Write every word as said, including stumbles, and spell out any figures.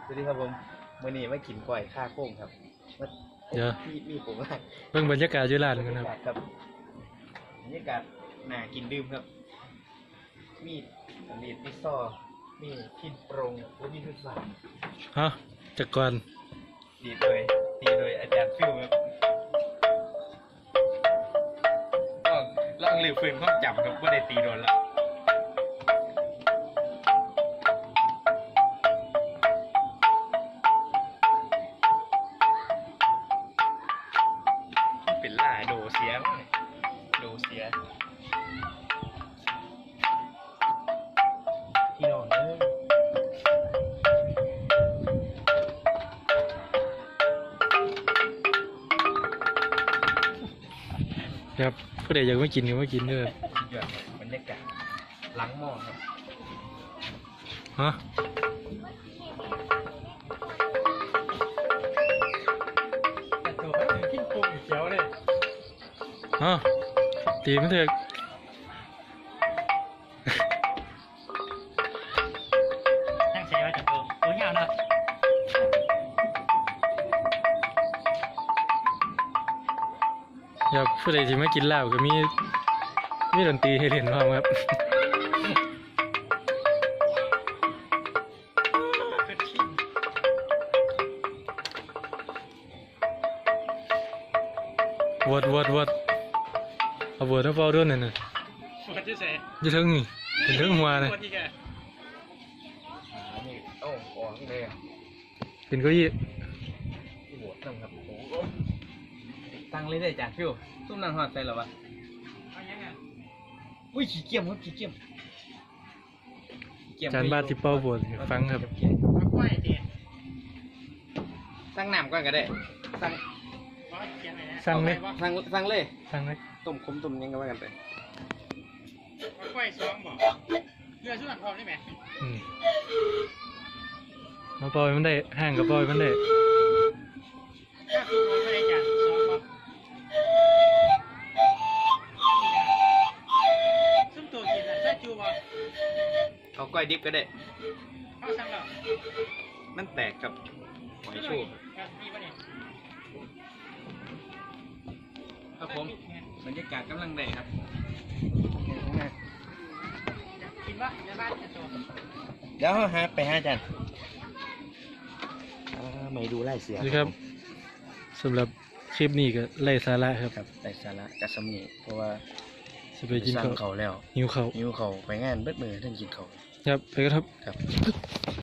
วัสดีครับผมมื่อนี้มากินก้อยข้าโค้งครับเดี๋ยวมีมีผมว่าเบิ่งบรรยากาศอยู่ร้านกันครับครับบรรยากาศน่ากินดื่มครับมีสำลีมีซอมีพินโปรงและมีทุกอย่างฮะจักก่อนดีโดยดีโดยอาจารย์ฟิวครับก็ล่องลือฟืนข้องจับครับว่าได้ตีโดนแล้วเป็นล่าโดเสียโดเสียพี่น้องเอ้ยครับผู้ใดอยากมากินก็มากินเด้อยอดบรรยากาศหลังหม้อครับฮะแต่ตัวมันคือกิ้งกุ้งเขียวเลยฮะตีมันเถอะตั้งใจว่าจะตัวตัวเงาเนาะครับผู้ใดที่มากินเหล้าก็มีมีดนตรีให้เล่นพร้อมครับวดวดวดเอาวดเอาเฝ้าด้วยนั่นน่ะวดจะเสร็จจะถึงนี่จะถึงหัวนะโอ้โหเลยเป็นเก้าอี้โหดจังครับตั้งเลยได้จากฟิวซุ่มนั่งหอดใส่หรอวะอุ้ยขี้เกียจครับขี้เกียจจานบาติเป้าบวชฟังครับสั่งน้ำก่อนก็ได้สั่งสั่งเลยสั่งสั่งเลยสั่งเลยต้มขมต้มยังก็ว่ากันไปกล้วยซ้อมบอกเรือชุดหนังพร้อมได้ไหมมาปล่อยมันได้ห่างกับปล่อยมันได้ถ้าคือคนไม่ได้จัดซ้อมบอกซุ่มตัวกินอ่ะใช่จูบอกเอาก้อยดิบก็ได้เข้าสั่งหรอมันแตกกับหอยชูครับผมบรรยากาศกำลังได้ครับกินว่าในบ้านจะโตเดี๋ยวหาไปหาจันไม่ดูไล่เสียครับสำหรับคลิปนี้ก็ไล่สาระครับครับไล่สาระกระสำนีเพราะว่าจะไปกินเขาเขาแล้วหิวเขาหิวเขาไปงานเบิดมือท่านกินเขาครับไปกันครับครับ